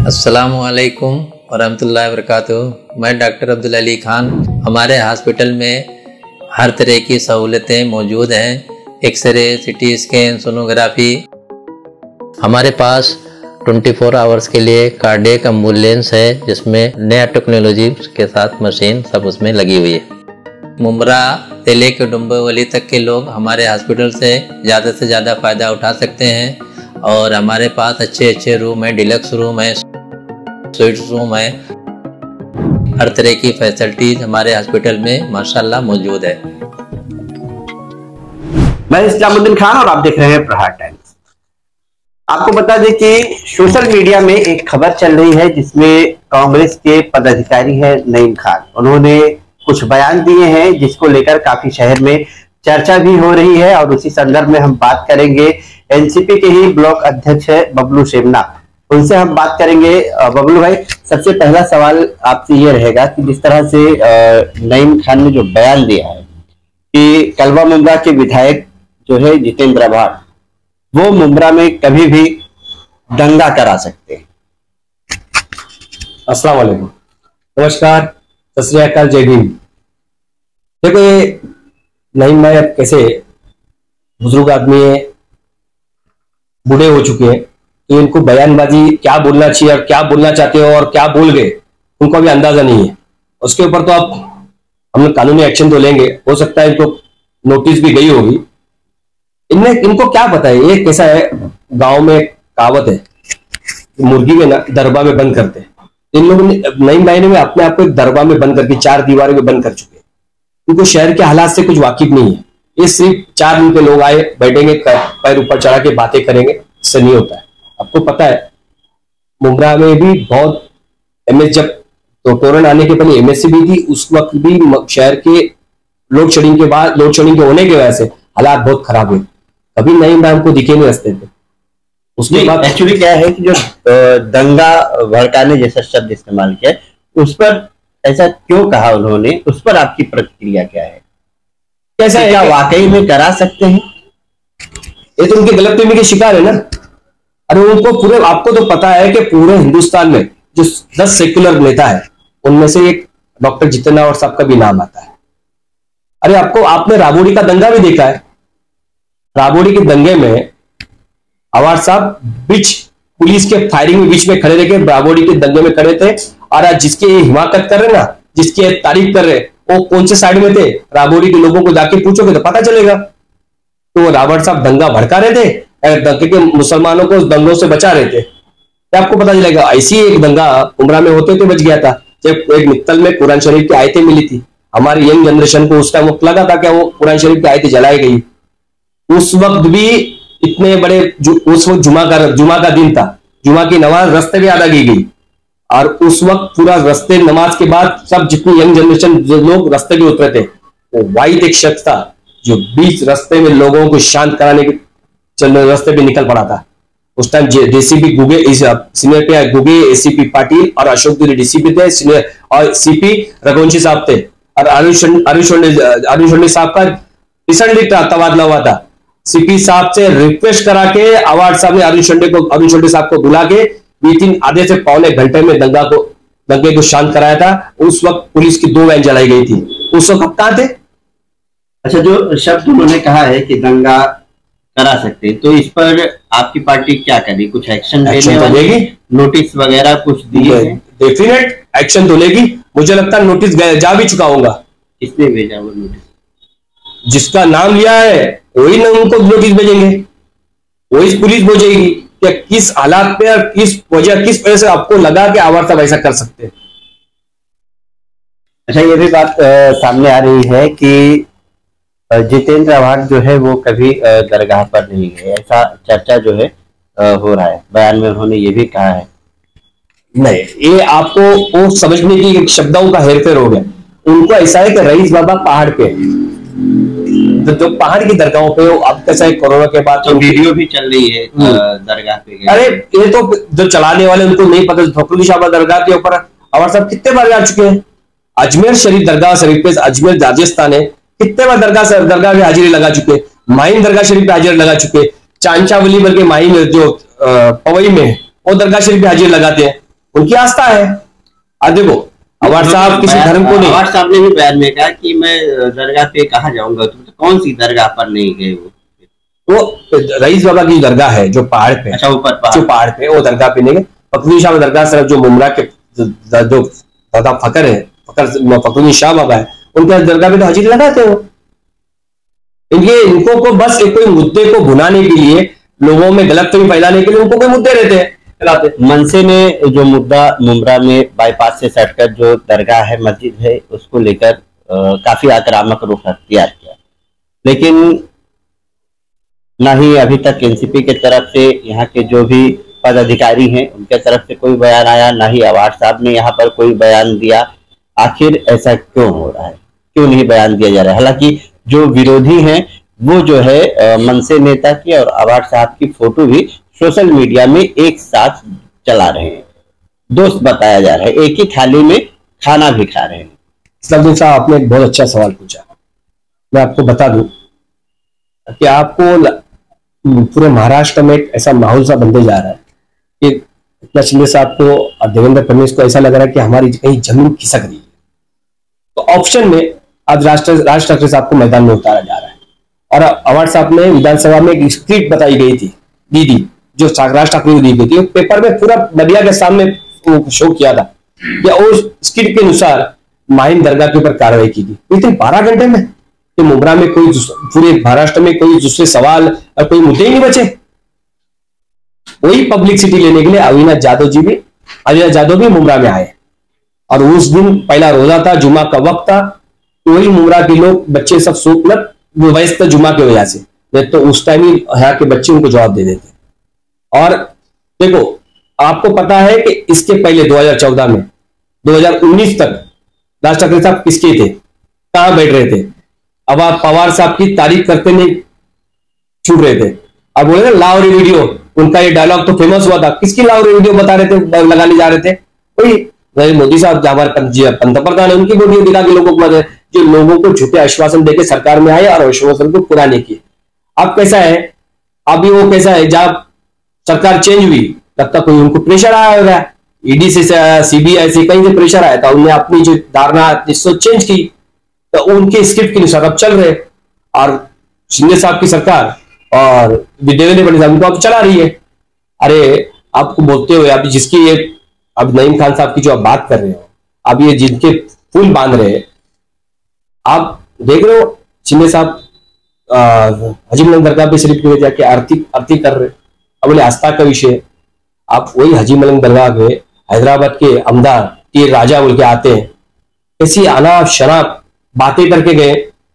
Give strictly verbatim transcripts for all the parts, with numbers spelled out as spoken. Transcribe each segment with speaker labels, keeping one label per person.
Speaker 1: अस्सलामुअलैकुम वरहमतुल्लाहि वबरकातुहू। मैं डॉक्टर अब्दुल अली खान। हमारे हॉस्पिटल में हर तरह की सहूलतें मौजूद हैं। X ray, CT scan, sonography. हमारे पास चौबीस आवर्स के लिए कार्डियक एम्बुलेंस है, जिसमें नया टेक्नोलॉजी के साथ मशीन सब उसमें लगी हुई है। मुमरा से लेकर डुम्बोवली तक के लोग हमारे हॉस्पिटल से ज़्यादा से ज़्यादा फ़ायदा उठा सकते हैं। और हमारे पास अच्छे अच्छे रूम हैं, डिलक्स रूम है, स्वीट्स रूम है। हर तरह की फैसिलिटीज हमारे हॉस्पिटल में माशाल्लाह मौजूद है।
Speaker 2: मैं इस्लामुद्दीन खान और आप देख रहे हैं प्रहार टाइम्स। आपको बता दें कि सोशल मीडिया में एक खबर चल रही है जिसमें कांग्रेस के पदाधिकारी है नईम खान, उन्होंने कुछ बयान दिए हैं जिसको लेकर काफी शहर में चर्चा भी हो रही है। और उसी संदर्भ में हम बात करेंगे एनसीपी के ही ब्लॉक अध्यक्ष है बबलू शेमना, उनसे हम बात करेंगे। बबलू भाई, सबसे पहला सवाल आपसे ये रहेगा कि जिस तरह से नईम खान ने जो बयान दिया है कि कलवा मुमरा के विधायक जो है जितेंद्र आभार, वो मुमरा में कभी भी दंगा करा सकते हैं।
Speaker 3: अस्सलाम वालेकुम, नमस्कार, सत श्री अकाल, जय भीम। देखो, ये नईम भाई अब कैसे बुजुर्ग आदमी है, बूढ़े हो चुके हैं, तो इनको बयानबाजी क्या बोलना चाहिए और क्या बोलना चाहते हो और क्या बोल गए उनको अभी अंदाजा नहीं है। उसके ऊपर तो आप हम लोग कानूनी एक्शन तो लेंगे, हो सकता है इनको नोटिस भी गई होगी। इनमें इनको क्या पता है, ये कैसा है, गांव में कहावत है, मुर्गी में ना दरबा में बंद करते हैं। इन लोगों ने नईम भाई ने अपने आप को एक दरबा में बंद करके चार दीवारों में बंद कर चुके हैं। उनको शहर के हालात से कुछ वाकिफ नहीं है। ये सिर्फ चार दिन के लोग आए बैठेंगे, पैर ऊपर चढ़ा के बातें करेंगे, इससे नहीं होता है। आपको पता है मुमरा में भी बहुत एमएस, जब तो कोरोना आने के पहले एमएससी भी थी, उस वक्त भी शहर के लोड शेडिंग के बाद लोड शेडिंग के होने की वजह से हालात बहुत खराब हुए। कभी नईम भाई हमको दिखे नहीं रास्ते पे। उसके बाद
Speaker 2: एक्चुअली क्या है कि जो दंगा भड़काने जैसा शब्द इस्तेमाल किया उस पर ऐसा क्यों कहा उन्होंने, उस पर आपकी प्रतिक्रिया क्या है? कैसा क्या वाकई में करा सकते हैं?
Speaker 3: ये तो उनकी गलतफहमी के शिकार है ना। अरे उनको पूरे, आपको तो पता है कि पूरे हिंदुस्तान में जो दस सेक्युलर नेता है उनमें से एक डॉक्टर जितेंद्र आभार साहब का भी नाम आता है। अरे आपको, आपने राबोड़ी का दंगा भी देखा है। राबोड़ी के दंगे में आभार साहब बीच पुलिस के फायरिंग में बीच में खड़े रह के राबोड़ी के दंगे में खड़े थे। और आज जिसकी हिमाकत कर रहे ना, जिसकी तारीफ कर रहे, वो कौन से साइड में थे? राबोड़ी के लोगों को जाके पूछोगे तो पता चलेगा। तो आभार साहब दंगा भड़का रहे थे, दंगे के मुसलमानों को दंगों से बचा रहे थे, आपको पता चलेगा। ऐसी एक दंगा उमरा में होते हुए बच गया था, जब एक मित्तल में कुरान शरीफ की आयतें मिली थी। हमारी यंग जनरेशन को उस टाइम वक्त लगा था कि वो कुरान शरीफ की आयतें जलाई गई। उस वक्त भी इतने बड़े, उस वक्त जुमा का जुमा का दिन था, जुमा की नमाज रास्ते में अदा की गई। और उस वक्त पूरा रास्ते नमाज के बाद सब जितनी यंग जनरेशन जो लोग रास्ते में उतरे थे, वो वाहिद एक शख्स था जो बीच रास्ते में लोगों को शांत कराने के चलने रास्ते पे निकल पड़ा था। उस टाइम डीसीपी गुगे सीनियर पे गुगे, एसीपी पाटिल और अशोक दुरी डीसीपी थे, सीनियर और सीपी रघुवंशी साहब थे। और अरुण अरुण साहब का रिसेंटली तबादला हुआ था। सीपी साहब से रिक्वेस्ट करा के अवार्ड साहब ने अरुण शंडे को अरुण शंडे साहब को बुला के विदिन आधे से पौने घंटे में दंगा को दंगे को शांत कराया था। उस वक्त पुलिस की दो वैन जलाई गई थी। उस वक्त कहां थे?
Speaker 2: अच्छा, जो शब्द उन्होंने कहा है कि दंगा करा सकते, तो इस पर आपकी पार्टी क्या करेगी? कुछ एक्शन लेने वाली, नोटिस वगैरह कुछ दिए?
Speaker 3: डेफिनेट एक्शन तो लेगी। मुझे लगता है नोटिस जा भी चुका होगा।
Speaker 2: किसने भेजा वो नोटिस?
Speaker 3: जिसका नाम लिया है वही ना उनको नोटिस भेजेंगे, वही पुलिस भेजेगी कि किस हालात पे और किस वजह किस वजह से आपको लगा कि आभार साहब ऐसा कर सकते हैं।
Speaker 2: अच्छा, ये भी बात आ, सामने आ रही है कि जितेंद्र आभार जो है वो कभी दरगाह पर नहीं गए, ऐसा चर्चा जो है हो रहा है। बयान में उन्होंने ये भी कहा है।
Speaker 3: नहीं, ये आपको वो समझने की शब्दों का हेरफेर हो गया। उनको ऐसा है कि रईस बाबा पहाड़ पे, तो जो पहाड़ की दरगाहों पे, अब कैसा है कोरोना के बाद
Speaker 2: तो वीडियो भी चल रही है दरगाह पे।
Speaker 3: अरे ये तो जो चलाने वाले उनको नहीं पता। फखरुद्दीन शाह दरगाह के ऊपर आभार साहब कितने बार जा चुके हैं। अजमेर शरीफ दरगाह शरीफ पे, अजमेर राजस्थान है, कितने बार दरगाह दरगाह में हाजिरी लगा चुके। माहिम दरगाह शरीफ पे हाजिरी लगा चुके। चांचावली बल्कि माहिम जो पवई में वो दरगाह शरीफ पे हाजिरी लगाते हैं। उनकी आस्था है। अब देखो अवार साहब किसी धर्म को नहीं,
Speaker 2: अवार साहब ने भी बयान में कहा कि मैं दरगाह पे कहाँ जाऊंगा, तो कौन सी दरगाह पर नहीं गए वो?
Speaker 3: वो रईस बाबा की दरगाह है जो पहाड़ पे,
Speaker 2: अच्छा ऊपर पहाड़,
Speaker 3: जो पहाड़ पे, वो दरगाह पे नहीं गए। फकरुद्दीन शाह दरगाह सिर्फ जो मुमरा के जो दादा फकर है, फकर फकरुद्दीन शाह बाबा है, उनके दरगाह पे तो हाजिरी लगाते हो। इनके इनको को बस एक कोई मुद्दे को भुनाने के लिए, लोगों में गलतफहमी फैलाने के लिए उनको कोई मुद्दे रहते हैं।
Speaker 2: मनसे ने जो मुद्दा मुमरा में बाईपास से सटकर जो दरगाह है, मस्जिद है, उसको लेकर काफी आक्रामक रुख अख्तियार किया, लेकिन ना ही अभी तक एनसीपी के तरफ से यहाँ के जो भी पदाधिकारी हैं उनके तरफ से कोई बयान आया, ना ही अवार साहब ने यहाँ पर कोई बयान दिया। आखिर ऐसा क्यों हो रहा है, क्यों नहीं बयान दिया जा रहा है? हालांकि जो विरोधी हैं वो जो है मनसे नेता की और अवार साहब की फोटो भी सोशल मीडिया में एक साथ चला रहे हैं, दोस्त बताया जा रहा है, एक ही थाली में खाना भी खा रहे हैं।
Speaker 3: इस्लामुद्दीन साहब, आपने एक बहुत अच्छा सवाल पूछा। मैं आपको बता दूं कि आपको पूरे महाराष्ट्र में एक ऐसा माहौल सा बनते जा रहा है कि एकनाथ शिंदे साहब को और देवेंद्र फडणवीस को ऐसा लग रहा है कि हमारी कहीं जमीन खिसक रही है। तो ऑप्शन में आज राष्ट्र राज ठाकरे साहब को मैदान में उतारा जा रहा है। और अवार साहब ने विधानसभा में एक स्क्रिप्ट बताई गई थी, दीदी जो राज ठाकरे को दी गई थी, पेपर में पूरा मीडिया के सामने शो किया था कि उस स्क्रिप्ट के अनुसार माहिम दरगाह के ऊपर कार्रवाई की थी। इतने बारह घंटे में कि मुमरा में कोई, पूरे महाराष्ट्र में कोई दूसरे सवाल और कोई मुद्दे ही नहीं बचे। वही पब्लिसिटी लेने के लिए अविनाश यादव जी भी अविनाश यादव भी मुमरा में आए और उस दिन पहला रोजा था, जुमा का वक्त था, वही मुमरा के लोग बच्चे सब सो मतलब व्यस्त जुमा की वजह से, तो उस टाइम ही यहाँ के बच्चे उनको जवाब दे देते। और देखो आपको पता है कि इसके पहले दो हज़ार चौदह में दो हज़ार उन्नीस तक राज ठाकरे साहब किसके थे, कहां बैठ रहे थे? अब आप पवार साहब की तारीफ करते नहीं छूट रहे थे। अब बोले ना लाहौरी वीडियो, उनका ये डायलॉग तो फेमस हुआ था। किसकी लाहौरी वीडियो बता रहे थे, लगाने जा रहे थे? वही मोदी साहब हमारे पंतप्रधान है, उनकी वीडियो दिखा के लोगों को, जो लोगों को झूठे आश्वासन देके सरकार में आए और आश्वासन को पूरा नहीं किए। अब कैसा है, अभी वो कैसा है, जब सरकार चेंज हुई तब तक कोई उनको प्रेशर आया होगा, ईडी से, सीबीआई से, कहीं से प्रेशर आया था, उन्होंने अपनी जो धारणा जिसको चेंज की, तो उनके स्क्रिप्ट के अनुसार अब चल रहे। और शिंदे साहब की सरकार और देवेंद्र फडणवीस साहब को अब चला रही है। अरे आपको बोलते हुए अभी जिसकी ये अब नईम खान साहब की जो आप बात कर रहे हो, अब ये जिनके फूल बांध रहे हैं, आप देख रहे हो शिंदे साहब हजी मलंग दरगाह पे शरीफ में जाके आरती आरती कर रहे। अब बोले आस्था का विषय, आप वही हजी मलंग दरगाह के हैदराबाद के अमदार तीर राजा बोल के आते हैं, ऐसी अनाप शराब बातें करके गए।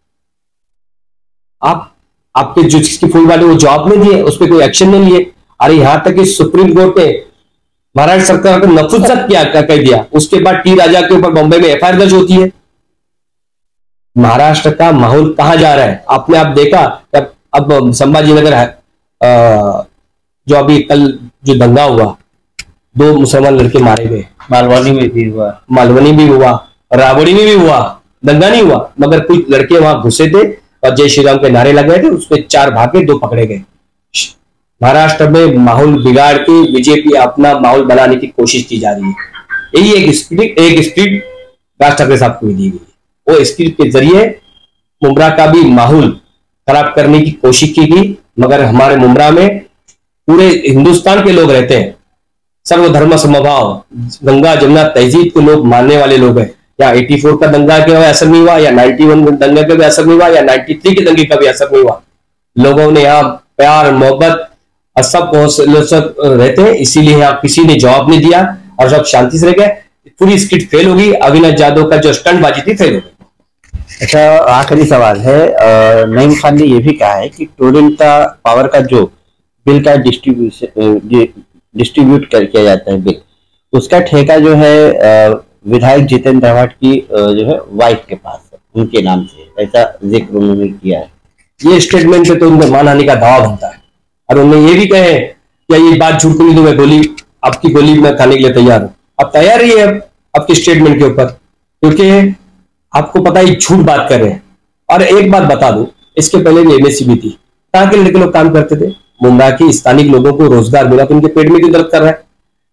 Speaker 3: आप आपके जो जिसकी फूल वाले वो जवाब नहीं दिए, उस पर कोई एक्शन नहीं लिए। अरे यहां तक कि सुप्रीम कोर्ट ने महाराष्ट्र सरकार को नफुसत किया कह दिया, उसके बाद टी राजा के ऊपर बॉम्बे में एफ आई आर दर्ज होती है। महाराष्ट्र का माहौल कहां जा रहा है आपने आप देखा? तब अब संभाजी नगर है, जो अभी कल जो दंगा हुआ, दो मुसलमान लड़के मारे गए,
Speaker 2: मालवनी में भी हुआ,
Speaker 3: मालवनी भी हुआ, राबड़ी में भी हुआ, दंगा नहीं हुआ, मगर कुछ लड़के वहां घुसे थे और जय श्री राम के नारे लगे थे, उसमें चार भागे, दो पकड़े गए। महाराष्ट्र में माहौल बिगाड़ के बीजेपी अपना माहौल बनाने की कोशिश की जा रही है। यही एक स्क्रिप्ट एक स्क्रिप्ट राज ठाकरे साहब को दी गई, वो स्क्रिप्ट के जरिए मुमरा का भी माहौल खराब करने की कोशिश की गई। मगर हमारे मुमरा में पूरे हिंदुस्तान के लोग रहते हैं, सर्वधर्म समभाव, गंगा जमुना तहजीब को लोग मानने वाले लोग हैं। या चौरासी का दंगा के असर नहीं हुआ, या इक्यानवे दंगे का भी असर नहीं हुआ, या तिरानवे के दंगे का भी असर नहीं हुआ। लोगों ने यहाँ प्यार मोहब्बत और सब सब रहते हैं, इसीलिए यहाँ किसी ने जवाब नहीं दिया और सब शांति से रह गए। पूरी स्क्रिप्ट फेल होगी, अविनाश यादव का जो स्टंटबाजी थी फेल हो गई।
Speaker 2: अच्छा, आखिरी सवाल है, नईम खान ने यह भी कहा है कि टोरेंट का पावर का जो बिल का डिस्ट्रीब्यूशन डिस्ट्रीब्यूट कर किया जाता है बिल, उसका ठेका जो है विधायक जितेंद्र रावत की जो है वाइफ के पास है, उनके नाम से, ऐसा जिक्र उन्होंने किया है।
Speaker 3: ये स्टेटमेंट से तो उनका मानहानि का दावा बनता है। और उन्होंने ये भी कहे क्या ये बात झूठ को नहीं, तो मैं गोली आपकी गोली में खाने के लिए तैयार हूं। अब तैयार ही है आपके स्टेटमेंट के ऊपर, क्योंकि आपको पता है झूठ बात कर रहे हैं। और एक बात बता दूं, इसके पहले भी एमएससी भी थी, कहां के लड़के लोग काम करते थे? मुंबई के स्थानिक लोगों को रोजगार मिला तो उनके पेट में क्यों दर्द कर रहा है?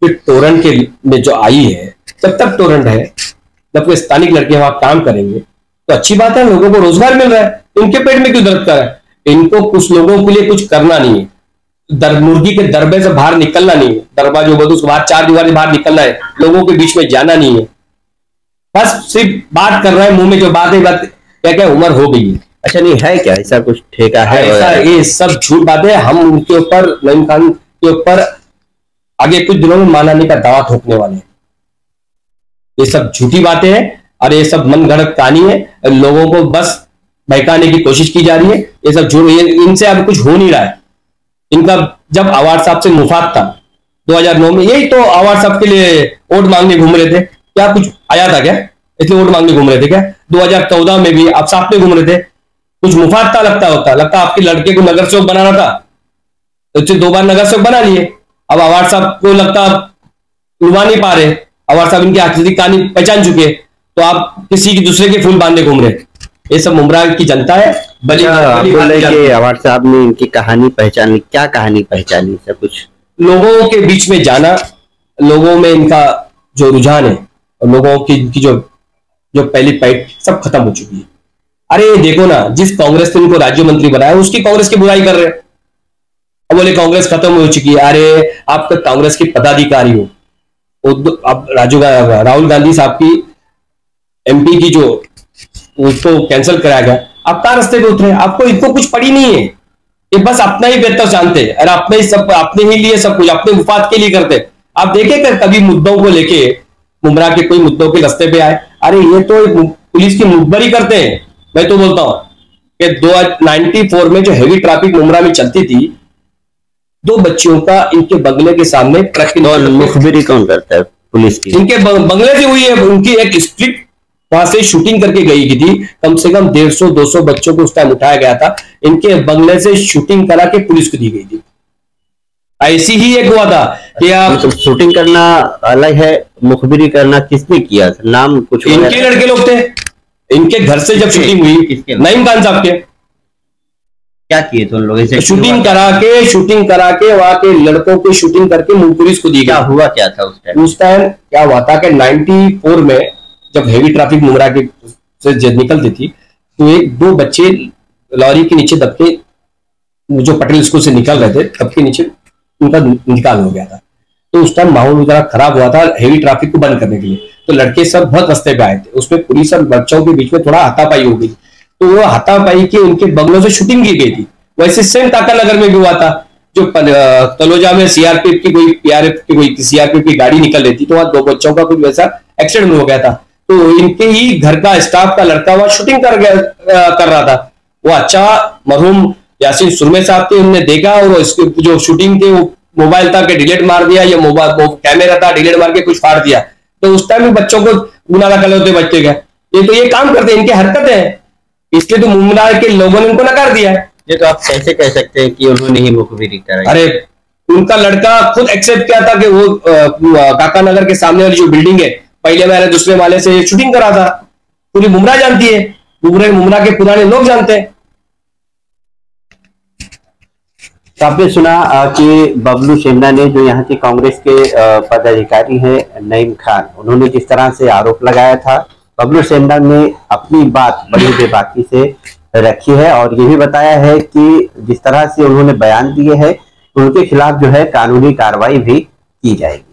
Speaker 3: फिर टोरेंट के में जो आई है, जब तक टोरेंट है, जब कोई स्थानिक लड़के वहां काम करेंगे तो अच्छी बात है, लोगों को रोजगार मिल रहा है। इनके पेट में क्यों दर्द कर रहा है? इनको कुछ लोगों के लिए कुछ करना नहीं है, दर मुर्गी के दरबे से बाहर निकलना नहीं है, दरबा जो बोलते उसके बाहर चार दीवार से बाहर निकलना है, लोगों के बीच में जाना नहीं है, बस सिर्फ बात कर रहा है, मुंह में जो बात है, बात क्या क्या उम्र हो गई है।
Speaker 2: अच्छा, नहीं है क्या ऐसा कुछ ठेका है?
Speaker 3: ऐसा ये सब झूठ बातें, हम उनके ऊपर, नईम खान के ऊपर आगे कुछ दिनों में मानहानि का दावा ठोकने वाले हैं। ये सब झूठी बातें हैं और ये सब मन गढ़ंत कहानी है, लोगों को बस बहकाने की कोशिश की जा रही है। ये सब झूठ, इनसे अब कुछ हो नहीं रहा है। इनका जब आवाज साहब से मुफाद था दो हज़ार नौ में, यही तो आवाज साहब के लिए वोट मांगने घूम रहे थे, क्या कुछ आया था क्या? इसलिए वोट मांगने घूम रहे थे क्या? दो हज़ार चौदह में भी आप साथ में घूम रहे थे, कुछ मुफाद था, लगता होता लगता आपके लड़के को नगर सेवक बनाना था तो दो बार नगर सेवक बना लिए। अब आवाज साहब को लगता आप लुभा नहीं पा रहे, आवाज साहब इनकी आखिरी कहानी पहचान चुके, तो आप किसी की दूसरे के फूल बांधने घूम रहे। ये सब मुमरा की जनता है। बली
Speaker 2: आवाज साहब ने इनकी कहानी पहचानी, क्या कहानी पहचानी? सब कुछ
Speaker 3: लोगों के बीच में जाना, लोगों में इनका जो रुझान है और लोगों की इनकी जो जो पहली पैठ सब खत्म हो चुकी है। अरे देखो ना, जिस कांग्रेस ने इनको राज्य मंत्री बनाया उसकी कांग्रेस की बुराई कर रहे हैं। अब बोले कांग्रेस खत्म हो चुकी है। अरे आप तो कांग्रेस की पदाधिकारी हो, अब राजू राहुल गांधी साहब की एमपी की जो उसको कैंसिल कराया गया, आप कहाँ रास्ते पे उतरे? आपको इनको कुछ पड़ी नहीं है, ये बस अपना ही बेहतर जानते हैं और अपने ही सब अपने ही लिए सब कुछ अपने मुफाद के लिए करते। आप देखे कर कभी मुद्दों को लेके मुमरा के कोई मुद्दों के रास्ते पे आए? अरे ये तो पुलिस की मुखबरी करते हैं। मैं तो बोलता हूं कि दो नाइन्टी फोर में जो हैवी ट्रैफिक मुमरा में चलती थी, दो बच्चियों का इनके बंगले के सामने ट्रक की
Speaker 2: मुखबरी कौन करता है? पुलिस की।
Speaker 3: इनके बंगले से हुई है। उनकी एक स्प्लिट वहां से शूटिंग करके गई की थी, कम से कम डेढ़ सौ दो सौ बच्चों को उस टाइम उठाया गया था, इनके बंगले से शूटिंग करा के पुलिस को दी गई थी। ऐसी ही एक हुआ था कि आप
Speaker 2: तो शूटिंग करना अलग है, मुखबिरी करना किसने किया था? नाम कुछ?
Speaker 3: इनके लड़के लोग थे, इनके घर से जब शूटिंग हुई, नईम खान साहब के।
Speaker 2: क्या किए थे उन लोग?
Speaker 3: शूटिंग करा के शूटिंग करा के वहां के लड़कों की शूटिंग करके पुलिस को दी।
Speaker 2: क्या हुआ क्या था उस टाइम?
Speaker 3: उस टाइम क्या हुआ था कि नाइन्टी फोर में जब हेवी ट्रैफिक मुमरा के से निकलती थी तो एक दो बच्चे लॉरी के नीचे दबके, जो पटेल स्कूल से निकल रहे थे, दबके नीचे उनका निकाल हो गया था। तो उस टाइम माहौल जरा खराब हुआ था हेवी ट्रैफिक को बंद करने के लिए, तो लड़के सब बहुत रास्ते पे आए थे। उसमें पुलिस और बच्चों के बीच में थोड़ा हाथापाई हो गई, तो वो हाथापाई के उनके बंगलों से शूटिंग की गई थी। वैसे सेम काका नगर में भी हुआ था, जो तलोजा में सीआरपीएफ की कोई पीआरएफ की कोई सीआरपीएफ की गाड़ी निकल रही थी, तो वहां दो बच्चों का कुछ वैसा एक्सीडेंट हो गया था। तो इनके ही घर का स्टाफ का लड़का वहां शूटिंग कर गया कर रहा था। वो अच्छा मरहूम यासीन सुरमे साहब थे, उन्होंने देखा और इसके जो शूटिंग थे वो मोबाइल था कि डिलीट मार दिया, या मोबाइल कैमरा था डिलीट मार के कुछ फाड़ दिया। तो उस टाइम भी बच्चों को गुनाह लगा होते बच्चे का, ये तो ये काम करते हैं, इनकी हरकतें हैं, इसलिए तो मुमरा के लोगों ने उनको नकार दिया है।
Speaker 2: ये तो आप कैसे कह सकते हैं कि उन्होंने ही मुखबिरी कराई?
Speaker 3: अरे उनका लड़का खुद एक्सेप्ट किया था कि वो काका नगर के सामने वाली जो बिल्डिंग है, पहले वाले दूसरे वाले से शूटिंग करा था। पूरी मुमरा जानती है, मुमरा मुमरा के पुराने लोग जानते हैं।
Speaker 2: तो आपने सुना कि बबलू सेमना ने, जो यहाँ के कांग्रेस के पदाधिकारी हैं नईम खान, उन्होंने जिस तरह से आरोप लगाया था, बबलू सेमना ने अपनी बात बड़ी बेबाकी से रखी है और ये भी बताया है कि जिस तरह से उन्होंने बयान दिए हैं उनके खिलाफ जो है कानूनी कार्रवाई भी की जाएगी।